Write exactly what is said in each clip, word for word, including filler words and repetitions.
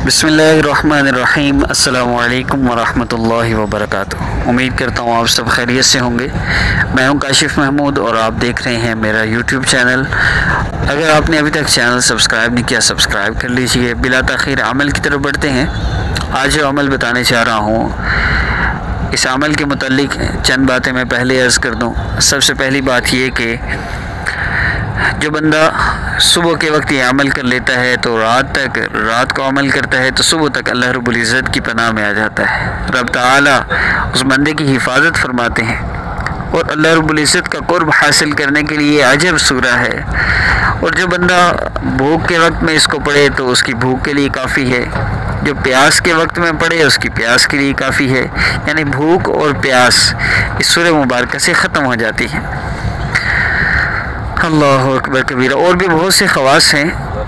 बिस्मिल्लाहिर्रहमानिर्रहीम। अस्सलामु अलैकुम वरहमतुल्लाहि वबरकातुह। उम्मीद करता हूँ आप सब खैरियत से होंगे। मैं हूँ काशिफ महमूद और आप देख रहे हैं मेरा यूट्यूब चैनल। अगर आपने अभी तक चैनल सब्सक्राइब नहीं किया, सब्सक्राइब कर लीजिए। बिला ताख़ीर अमल की तरफ बढ़ते हैं। आज जो अमल बताने चाह रहा हूँ, इस अमल के मुतालिक चंद बातें मैं पहले अर्ज़ कर दूँ। सबसे पहली बात ये कि जो बंदा सुबह के वक्त ये अमल कर लेता है तो रात तक रात को अमल करता है तो सुबह तक अल्लाह रब्बुल इज़्ज़त की पनाह में आ जाता है। रब ताला उस बंदे की हिफाजत फरमाते हैं और अल्लाह रब्बुल इज़्ज़त का कुर्ब हासिल करने के लिए अजब सूरा है। और जो बंदा भूख के वक्त में इसको पढ़े तो उसकी भूख के लिए काफ़ी है। जो प्यास के वक्त में पढ़े उसकी प्यास के लिए काफ़ी है। यानी भूख और प्यास इस सूरह मुबारक से ख़त्म हो जाती है। अल्लाहु अकबर कबीरा। और भी बहुत से ख़वास हैं।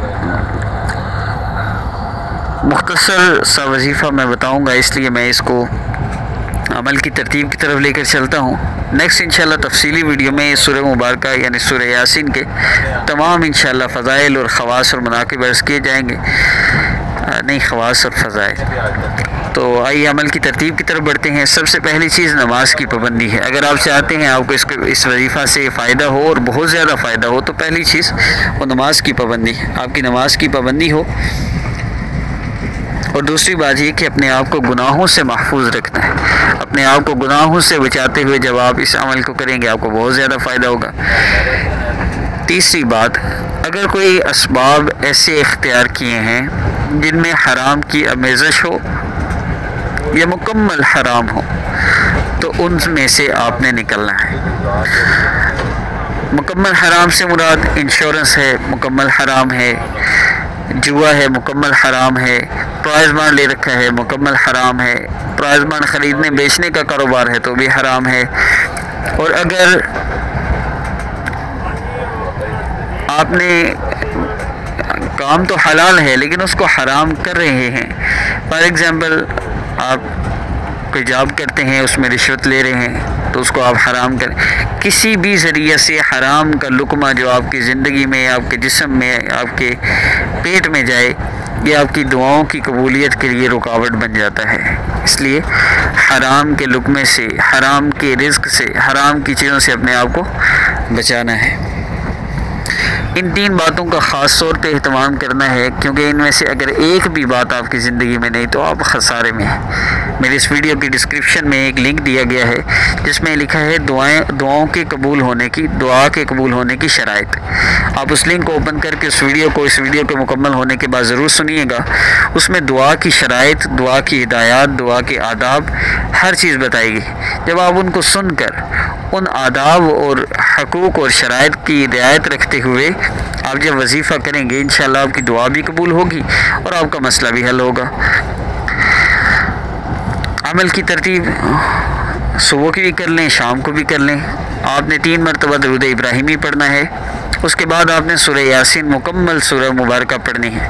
मुख्तसर सा वजीफ़ा मैं बताऊंगा, इसलिए मैं इसको अमल की तरतीब की तरफ लेकर चलता हूँ। नेक्स्ट इंशाल्लाह तफसीली वीडियो में सूरह मुबारक यानी सूरह यासीन के तमाम इंशाल्लाह फ़ज़ाइल और ख़वास और मनाक़िब अर्ज़ किए जाएंगे। नहीं, ख़वास और फ़ज़ाइल। तो आइए अमल की तरतीब की तरफ बढ़ते हैं। सबसे पहली चीज़ नमाज की पाबंदी है। अगर आप चाहते हैं आपको इसके इस वजीफ़ा से फ़ायदा हो और बहुत ज़्यादा फ़ायदा हो तो पहली चीज़ वो नमाज की पाबंदी है। आपकी नमाज की पाबंदी हो। और दूसरी बात ये कि अपने आप को गुनाहों से महफूज रखना है। अपने आप को गुनाहों से बचाते हुए जब आप इस अमल को करेंगे आपको बहुत ज़्यादा फ़ायदा होगा। तीसरी बात, अगर कोई असबाब ऐसे इख्तियार किए हैं जिनमें हराम की आमेज़श हो या मुकम्मल हराम हो तो उनमें से आपने निकलना है। मुकम्मल हराम से मुराद इंश्योरेंस है, मुकम्मल हराम है। जुआ है, मुकम्मल हराम है। प्राइज़ बॉन्ड ले रखा है, मुकम्मल हराम है। प्राइज़ बॉन्ड ख़रीदने बेचने का कारोबार है तो भी हराम है। और अगर आपने काम तो हलाल है लेकिन उसको हराम कर रहे हैं, फॉर एग्ज़ाम्पल आप कोई जॉब करते हैं उसमें रिश्वत ले रहे हैं तो उसको आप हराम करें। किसी भी ज़रिए से हराम का लुक़मा जो आपकी ज़िंदगी में, आपके जिस्म में, आपके पेट में जाए, ये आपकी दुआओं की कबूलियत के लिए रुकावट बन जाता है। इसलिए हराम के लुक़मे से, हराम के रिज़्क़ से, हराम की चीज़ों से अपने आप को बचाना है। इन तीन बातों का ख़ास तौर पे एहतमाम करना है क्योंकि इनमें से अगर एक भी बात आपकी ज़िंदगी में नहीं तो आप खसारे में हैं। मेरी इस वीडियो की डिस्क्रिप्शन में एक लिंक दिया गया है जिसमें लिखा है दुआएं दुआओं के कबूल होने की दुआ के कबूल होने की शराइत। आप उस लिंक को ओपन करके उस वीडियो को इस वीडियो के मुकम्मल होने के बाद ज़रूर सुनिएगा। उसमें दुआ की शराइत, दुआ की हिदायत, दुआ के आदाब, हर चीज़ बताएगी। जब आप उनको सुनकर उन आदाब और हकूक़ और शराइत की रियायत रखते हुए आप जब वजीफ़ा करेंगे इंशाअल्लाह आपकी दुआ भी कबूल होगी और आपका मसला भी हल होगा। अमल की तरतीब सुबह की भी कर लें, शाम को भी कर लें। आपने तीन मरतबा दरूद इब्राहिमी पढ़ना है। उसके बाद आपने सूरह यासीन मुकम्मल सूरह मुबारक पढ़नी है।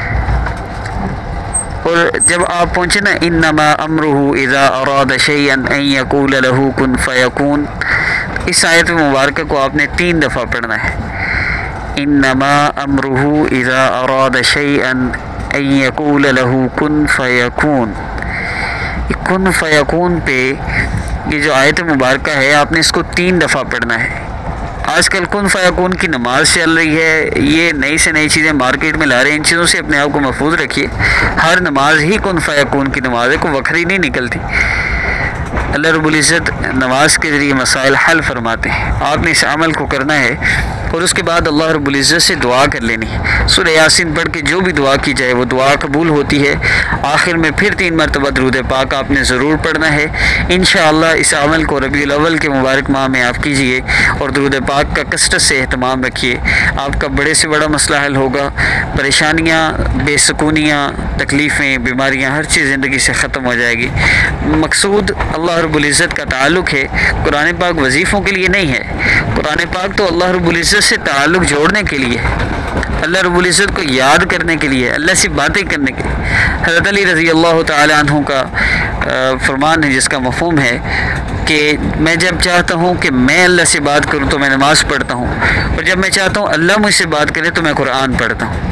और जब आप पहुँचे ना, इन्नमा अमरुहु इज़ा अरादा शैअन अन यक़ूल लहू कुन फ़यकून, इस आयत मुबारक को आपने तीन दफ़ा पढ़ना है। इन्नमा अमरुहु इज़ा अरादा शैअन अन यक़ूल लहू कुन फ़यकून। कुन फ़यकून पे ये जो आयत मुबारक है आपने इसको तीन दफ़ा पढ़ना है। आजकल कुन फ़यकून की नमाज चल रही है, ये नई से नई चीज़ें मार्केट में ला रहे हैं। इन चीज़ों से अपने आप को महफूज रखिए। हर नमाज ही कुन फ़यकून की नमाज है, कोई वखरी नहीं निकलती। अल्लाह रब्बुल इज़्ज़त नमाज के ज़रिए मसाइल हल फरमाते हैं। आपने इस अमल को करना है और उसके बाद अल्लाह रब्बुल इज़्ज़त से दुआ कर लेनी है। सूरह यासीन पढ़ के जो भी दुआ की जाए वो दुआ कबूल होती है। आखिर में फिर तीन मरतबा दरूद पाक आपने ज़रूर पढ़ना है। इंशाअल्लाह इस अमल को रबीउल अव्वल के मुबारक माह में आप कीजिए और दरूद पाक का कसरत से एहतमाम रखिए। आपका बड़े से बड़ा मसला हल होगा। परेशानियाँ, बेसुकूनियाँ, तकलीफ़ें, बीमारियाँ, हर चीज़ ज़िंदगी से ख़त्म हो जाएगी। मकसूद अल्लाह रब्बुल इज़्ज़त का ताल्लुक़ है। कुरान पाक वजीफ़ों के लिए नहीं है। कुरान पाक तो अल्लाह रब्बुल इज़्ज़त से ताल्लुक़ जोड़ने के लिए है, अल्लाह रब्बुल इज़्ज़त को याद करने के लिए, अल्लाह से बातें करने के लिए। हज़रत अली रज़ी अल्लाह तआला अन्हु का फरमान है जिसका मफ़हूम है कि मैं जब चाहता हूँ कि मैं अल्लाह से बात करूँ तो मैं नमाज़ पढ़ता हूँ और जब मैं चाहता हूँ अल्लाह मुझसे बात करे तो मैं कुरान पढ़ता हूँ।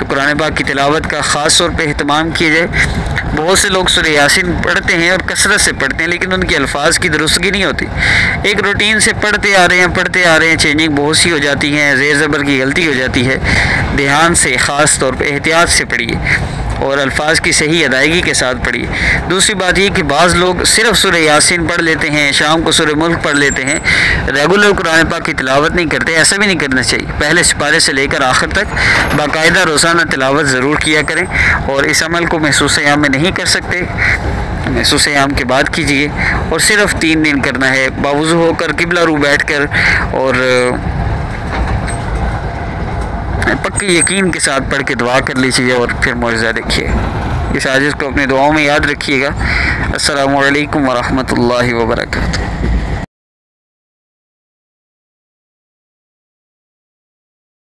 تو قرآن پاک کی تلاوت کا خاص طور پہ اہتمام کیا جائے۔ بہت سے لوگ سورہ یاسین پڑھتے ہیں اور کثرت سے پڑھتے ہیں، لیکن ان کے الفاظ کی درستگی نہیں ہوتی، ایک روٹین سے پڑھتے آ رہے ہیں پڑھتے آ رہے ہیں چینجنگ بہت سی ہو جاتی ہیں، زیر زبر کی غلطی ہو جاتی ہے۔ دھیان سے، خاص طور پہ احتیاط سے پڑھیے اور الفاظ کی صحیح ادائیگی کے ساتھ پڑھیے۔ دوسری بات یہ کہ بعض لوگ صرف سورہ یاسین پڑھ لیتے ہیں، شام کو سورہ ملک پڑھ لیتے ہیں، ریگولر قرآن پاک کی تلاوت نہیں کرتے۔ ایسا بھی نہیں کرنا چاہیے، پہلے سپارے سے لے کر آخر تک باقاعدہ روزانہ تلاوت ضرور کیا کریں، اور اس عمل کو محسوس ایام میں نہیں کر سکتے، محسوس ایام کے بعد کیجیے، اور صرف تین دن کرنا ہے، باوضو ہو کر قبلہ رو بیٹھ کر اور پکے یقین کے ساتھ پڑھ کے دعا کر لیجیے اور پھر معجزہ دیکھیے۔ اس عاجز کو اپنے دعاؤں میں یاد رکھیے گا۔ السلام علیکم ورحمۃ اللہ وبرکاتہ۔